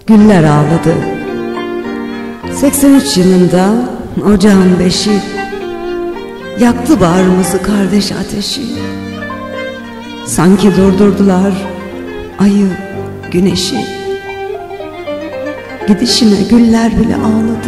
güller ağladı. 83 yılında ocağın beşi yaktı bağrımızı kardeş ateşi. Sanki durdurdular ayı, güneşi. Gidişine güller bile ağladı.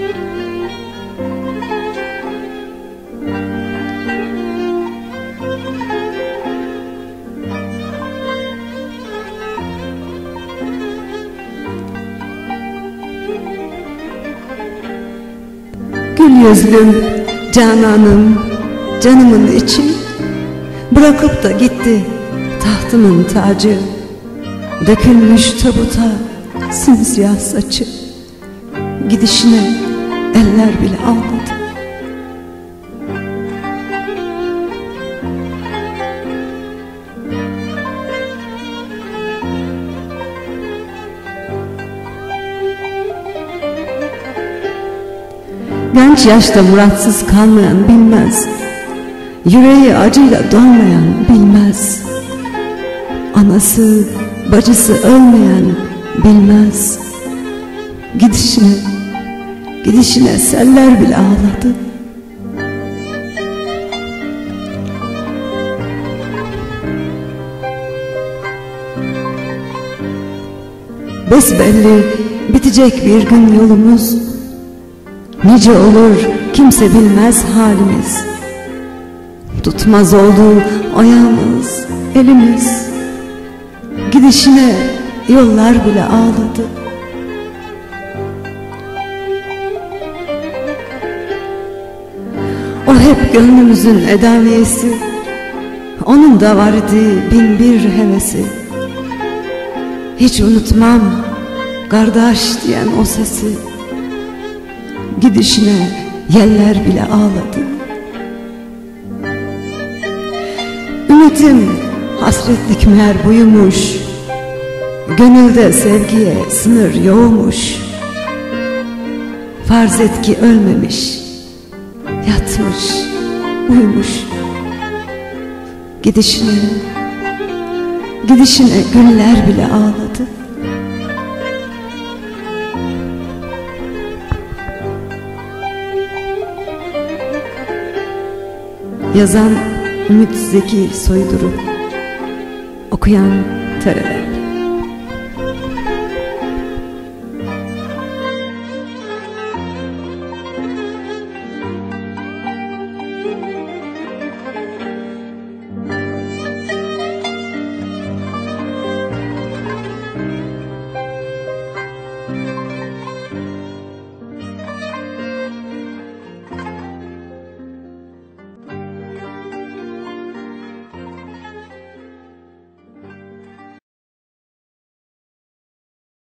Gül yüzlüm, cananım, canımın içi, bırakıp da gitti tahtımın tacı. Dökülmüş tabuta simsiyah saçı, gidişine eller bile ağladı. Genç yaşta muratsız kalmayan bilmez, yüreği acıyla dolmayan bilmez. Anası, bacısı ölmeyen bilmez. Gidişine seller bile ağladı. Besbelli bitecek bir gün yolumuz, nice olur kimse bilmez halimiz. Tutmaz oldu ayağımız, elimiz, gidişine yollar bile ağladı. O hep gönlümüzün edaviyesi, onun da vardı bin bir hevesi. Hiç unutmam kardeş diyen o sesi, gidişine yeller bile ağladı. Ümitim hasretlik meğer buymuş, gönülde sevgiye sınır yoğmuş. Farz et ki ölmemiş, yatmış, uyumuş. Gidişine güller bile ağladı. Yazan Ümit Zeki Soyduru, okuyan TRT.